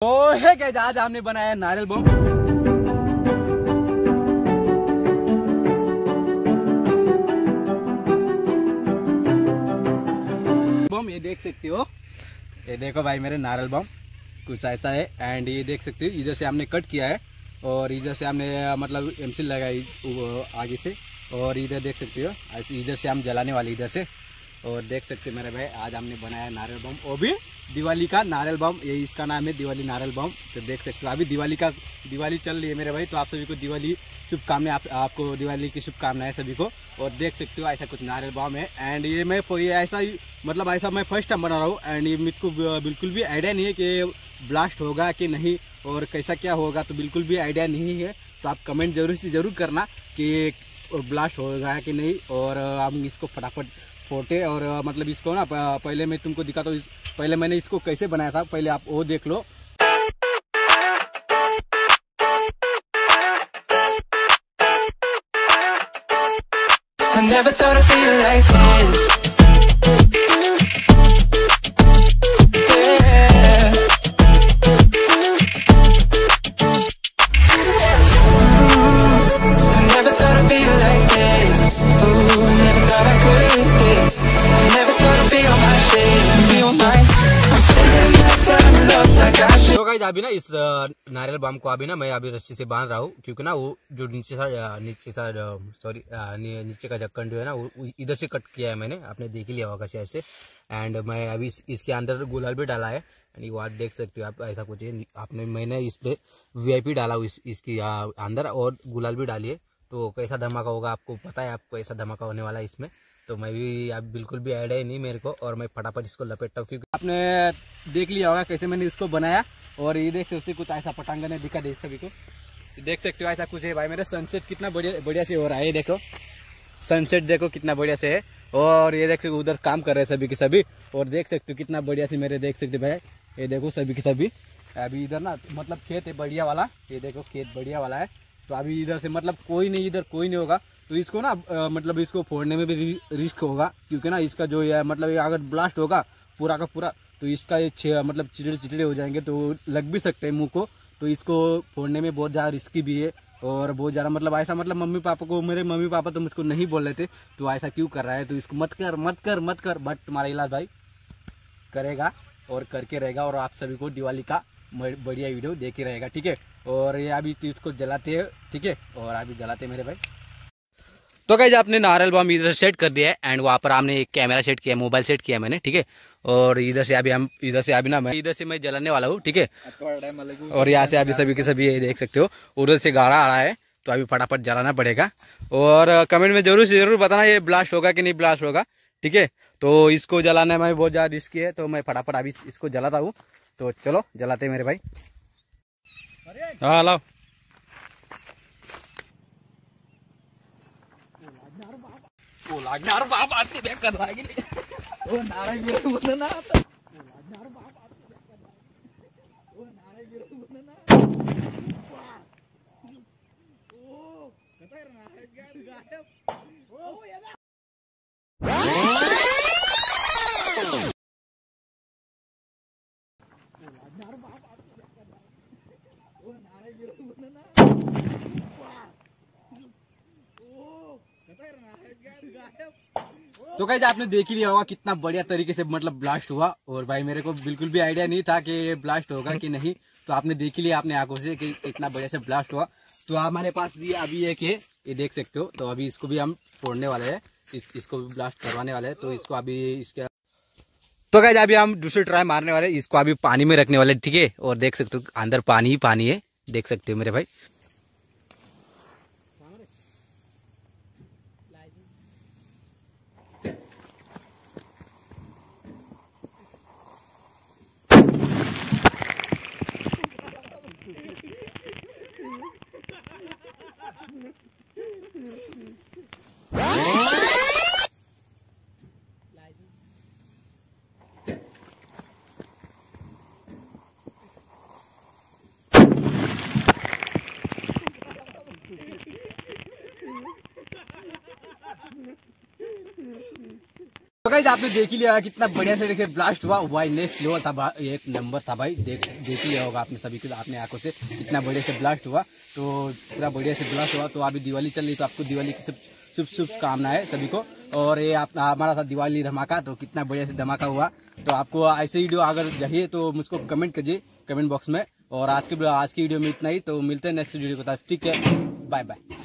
तो है क्या, आज हमने बनाया नारियल बम। बम ये देख सकते हो, ये देखो भाई मेरे नारियल बम कुछ ऐसा है। एंड ये देख सकते हो इधर से हमने कट किया है और इधर से हमने मतलब एमसील लगाई आगे से, और इधर देख सकते हो इधर से हम जलाने वाले इधर से। और देख सकते हो मेरे भाई आज हमने बनाया नारियल बम, वो भी दिवाली का नारियल बम, ये इसका नाम है दिवाली नारियल बम। तो देख सकते हो अभी दिवाली चल रही है मेरे भाई, तो आप सभी को दिवाली शुभकामनाएं, आपको दिवाली की शुभकामनाएं सभी को। और देख सकते हो ऐसा कुछ नारियल बम है। एंड ये मैं ऐसा मतलब ऐसा मैं फर्स्ट टाइम बना रहा हूँ। एंड ये मुझको बिल्कुल भी आइडिया नहीं है कि ब्लास्ट होगा कि नहीं और कैसा क्या होगा, तो बिल्कुल भी आइडिया नहीं है। तो आप कमेंट जरूर से ज़रूर करना कि ब्लास्ट होगा कि नहीं, और हम इसको फटाफट फोटे। और मतलब इसको ना पहले मैं तुमको दिखाता हूँ, पहले मैंने इसको कैसे बनाया था, पहले आप वो देख लो। I never thought I'd feel like this. अभी ना इस नारियल बम को अभी ना मैं अभी रस्सी से बांध रहा हूँ, क्योंकि ना वो जो नीचे का ढक्कन जो है ना वो इधर से कट किया है मैंने, आपने देख ही लिया होगा शायद से। एंड मैं अभी इसके अंदर गुलाल भी डाला है। एंड वो आज देख सकते हो आप, ऐसा कुछ है मैंने इस पे VIP डाला हूँ इसके अंदर, और गुलाल भी डालिए। तो कैसा धमाका होगा आपको पता है, आपको ऐसा धमाका होने वाला है इसमें। तो मैं भी अब बिल्कुल भी आइडिया ही नहीं मेरे को, और मैं फटाफट इसको लपेटता हूँ, क्योंकि आपने देख लिया होगा कैसे मैंने इसको बनाया। और ये देख सकते हो कुछ ऐसा पटांगन है, दिखा दे सभी को, देख सकते हो ऐसा कुछ है भाई। मेरा सनसेट कितना बढ़िया से हो रहा है, ये देखो सनसेट देखो कितना बढ़िया से है। और ये देख सकते उधर काम कर रहे हैं सभी के सभी, और देख सकते हो कितना बढ़िया से मेरे देख सकते भाई, ये देखो सभी के सभी। अभी इधर ना मतलब खेत है बढ़िया वाला, ये देखो खेत बढ़िया वाला है। तो अभी इधर से मतलब कोई नहीं होगा, तो इसको ना मतलब इसको फोड़ने में भी रिस्क होगा, क्योंकि ना इसका जो है मतलब अगर ब्लास्ट होगा पूरा का पूरा, तो इसका ये मतलब चिड़े हो जाएंगे, तो लग भी सकते हैं मुंह को। तो इसको फोड़ने में बहुत ज़्यादा रिस्की भी है, और बहुत ज़्यादा मतलब ऐसा मतलब मेरे मम्मी पापा तो मुझको नहीं बोल रहे थे तो ऐसा क्यों कर रहा है, तो इसको मत कर। बट तुम्हारा इलाज भाई करेगा और करके रहेगा, और आप सभी को दिवाली का बढ़िया वीडियो देखे रहेगा, ठीक है। और ये अभी इसको जलाते हैं, ठीक है, और अभी जलाते मेरे भाई। तो गाइस आपने नारियल बम इधर सेट कर दिया है, एंड वहाँ पर हमने एक कैमरा सेट किया, मोबाइल सेट किया मैंने, ठीक है। और इधर से अभी ना मैं इधर से मैं जलाने वाला हूँ, ठीक है। और यहाँ से अभी सभी के सभी ये देख सकते हो उधर से गाड़ा आ रहा है, तो अभी फटाफट जलाना पड़ेगा। और कमेंट में जरूर से जरूर बताना ये ब्लास्ट होगा कि नहीं ब्लास्ट होगा, ठीक है। तो इसको जलाने में बहुत ज़्यादा रिस्की है, तो मैं फटाफट अभी इसको जलाता हूँ। तो चलो जलाते मेरे भाई। हाँ लाओ। ओ लागणार बाप आते बेकार लागले, ओ नाराय गिरो बोल ना आता, ओ लागणार बाप आते बेकार लागले, ओ नाराय गिरो बोल ना, ओ कतर नाराय गायब, ओ येदा ओ लागणार बाप आते बेकार लागले, ओ नाराय गिरो बोल ना, ओ कतर नाराय गायब। तो गाइस आपने देख ही लिया होगा कितना बढ़िया तरीके से मतलब ब्लास्ट हुआ, और भाई मेरे को बिल्कुल भी आइडिया नहीं था कि ये ब्लास्ट होगा कि नहीं। तो आपने देख ही लिया अपने आंखों से कि इतना बढ़िया से ब्लास्ट हुआ। तो हमारे पास भी अभी एक है, ये देख सकते हो। तो अभी इसको भी हम फोड़ने वाले हैं, इसको भी ब्लास्ट करवाने वाले हैं। तो इसको अभी इसके तो गाइस अभी हम दूसरी ट्राई मारने वाले, इसको अभी पानी में रखने वाले, ठीक है। और देख सकते हो अंदर पानी ही पानी है, देख सकते हो मेरे भाई। गाइस आपने देख ही लिया कितना बढ़िया से देखिए ब्लास्ट हुआ भाई, नेक्स्ट लेवल था, एक नंबर था भाई। देख ही लिया होगा आपने सभी को अपने आंखों से कितना बढ़िया से ब्लास्ट हुआ। तो पूरा बढ़िया से ब्लास्ट हुआ। तो अभी दिवाली चल रही, तो आपको दिवाली की सब शुभ कामनाएं सभी को। और ये हमारा था दिवाली धमाका, तो कितना बढ़िया से धमाका हुआ। तो आपको ऐसे वीडियो अगर चाहिए तो मुझको कमेंट कीजिए कमेंट बॉक्स में। और आज की वीडियो में इतना ही, तो मिलते हैं नेक्स्ट वीडियो के साथ। ठीक है, बाय बाय।